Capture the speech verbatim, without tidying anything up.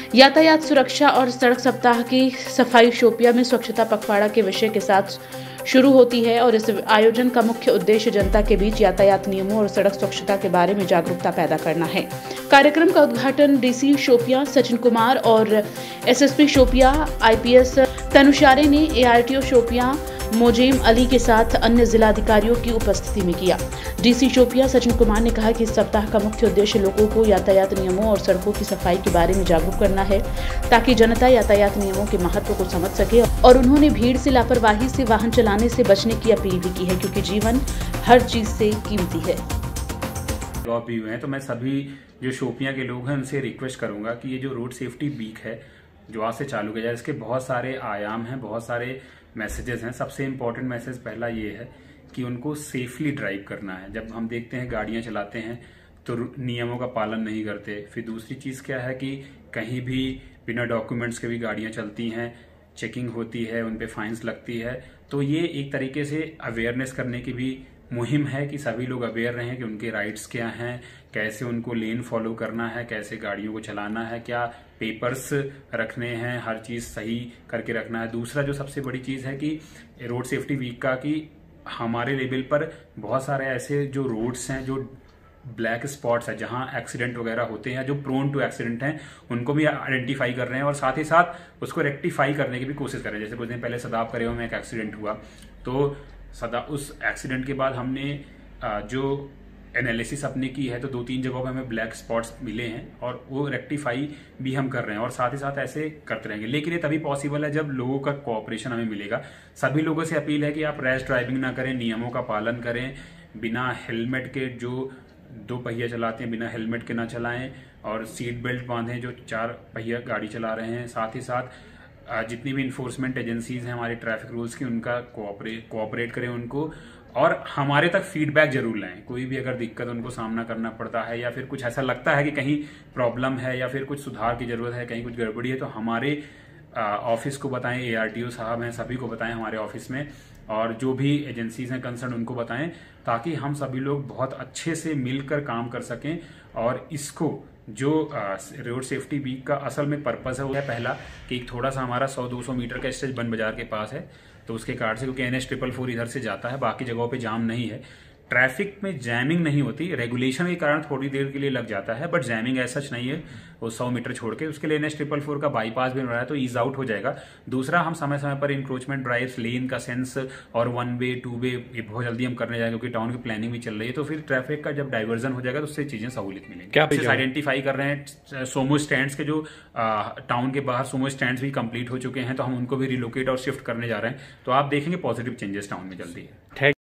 यातायात सुरक्षा और सड़क सप्ताह की सफाई शोपियां में स्वच्छता पखवाड़ा के विषय के साथ शुरू होती है और इस आयोजन का मुख्य उद्देश्य जनता के बीच यातायात नियमों और सड़क स्वच्छता के बारे में जागरूकता पैदा करना है। कार्यक्रम का उद्घाटन डीसी शोपियां सचिन कुमार और एसएसपी शोपियां आईपीएस तनुशारे ने एआरटीओ शोपियां मोजेम अली के साथ अन्य जिलाधिकारियों की उपस्थिति में किया। डीसी शोपियां सचिन कुमार ने कहा कि इस सप्ताह का मुख्य उद्देश्य लोगों को यातायात नियमों और सड़कों की सफाई के बारे में जागरूक करना है ताकि जनता यातायात नियमों के महत्व को समझ सके, और उन्होंने भीड़ से लापरवाही से वाहन चलाने से बचने की अपील भी की है क्योंकि जीवन हर चीज से कीमती है। भी हुए हैं तो मैं सभी जो शोपियां के लोग हैं उनसे रिक्वेस्ट करूंगा कि ये जो रोड सेफ्टी वीक है जो आज से चालू किया जाए, इसके बहुत सारे आयाम हैं, बहुत सारे मैसेजेस हैं। सबसे इम्पोर्टेंट मैसेज पहला ये है कि उनको सेफली ड्राइव करना है। जब हम देखते हैं गाड़ियां चलाते हैं तो नियमों का पालन नहीं करते। फिर दूसरी चीज क्या है कि कहीं भी बिना डॉक्यूमेंट्स के भी गाड़ियां चलती हैं, चेकिंग होती है, उन पे फाइन्स लगती है। तो ये एक तरीके से अवेयरनेस करने की भी मुहिम है कि सभी लोग अवेयर रहें कि उनके राइट्स क्या हैं, कैसे उनको लेन फॉलो करना है, कैसे गाड़ियों को चलाना है, क्या पेपर्स रखने हैं, हर चीज सही करके रखना है। दूसरा जो सबसे बड़ी चीज है कि रोड सेफ्टी वीक का कि हमारे लेवल पर बहुत सारे ऐसे जो रोड्स हैं जो ब्लैक स्पॉट्स है जहां एक्सीडेंट वगैरह होते हैं, जो प्रोन टू एक्सीडेंट हैं, उनको भी आइडेंटिफाई कर रहे हैं और साथ ही साथ उसको रेक्टिफाई करने की भी कोशिश कर रहे हैं। जैसे कुछ दिन पहले सदाब करेवा में एक एक्सीडेंट हुआ, तो सदा उस एक्सीडेंट के बाद हमने जो एनालिसिस अपने की है तो दो तीन जगहों पे हमें ब्लैक स्पॉट्स मिले हैं और वो रेक्टिफाई भी हम कर रहे हैं और साथ ही साथ ऐसे करते रहेंगे। लेकिन ये तभी पॉसिबल है जब लोगों का कोऑपरेशन हमें मिलेगा। सभी लोगों से अपील है कि आप रैश ड्राइविंग ना करें, नियमों का पालन करें, बिना हेलमेट के जो दो पहिया चलाते हैं बिना हेलमेट के ना चलाएं और सीट बेल्ट बांधें जो चार पहिया गाड़ी चला रहे हैं। साथ ही साथ जितनी भी इन्फोर्समेंट एजेंसीज हैं हमारे ट्रैफिक रूल्स की, उनका कोऑपरेट कोऑपरेट करें उनको और हमारे तक फीडबैक जरूर लाएं। कोई भी अगर दिक्कत उनको सामना करना पड़ता है या फिर कुछ ऐसा लगता है कि कहीं प्रॉब्लम है या फिर कुछ सुधार की जरूरत है, कहीं कुछ गड़बड़ी है, तो हमारे ऑफिस को बताएं, एआरटीओ साहब हैं सभी को बताएं हमारे ऑफिस में, और जो भी एजेंसीज हैं कंसर्न उनको बताएं ताकि हम सभी लोग बहुत अच्छे से मिलकर काम कर सकें। और इसको जो रोड सेफ्टी वीक का असल में पर्पस है वो है पहला कि थोड़ा सा हमारा सौ दो सौ मीटर का स्टेज बन बाजार के पास है तो उसके कार्ड से, क्योंकि एन एच ट्रिपल फोर इधर से जाता है, बाकी जगहों पे जाम नहीं है, ट्रैफिक में जैमिंग नहीं होती। रेगुलेशन के कारण थोड़ी देर के लिए लग जाता है बट जैमिंग ऐसा सच नहीं है वो सौ मीटर छोड़ के। उसके लिए एन एच ट्रिपल फोर का बाईपास भी बन रहा है तो ईज आउट हो जाएगा। दूसरा, हम समय समय पर इंक्रोचमेंट ड्राइव्स, लेन का सेंस और वन वे टू वे ये बहुत जल्दी हम करने जाएंगे क्योंकि टाउन की प्लानिंग भी चल रही है। तो फिर ट्रैफिक का जब डाइवर्जन हो जाएगा तो उससे चीजें सहूलियत मिलेंगी। क्या आइडेंटिफाई कर रहे हैं सोमो स्टैंड के जो टाउन के बाहर सोमो स्टैंड भी कंप्लीट हो चुके हैं तो हम उनको भी रिलोकेट और शिफ्ट करने जा रहे हैं। तो आप देखेंगे पॉजिटिव चेंजेस टाउन में जल्दी है।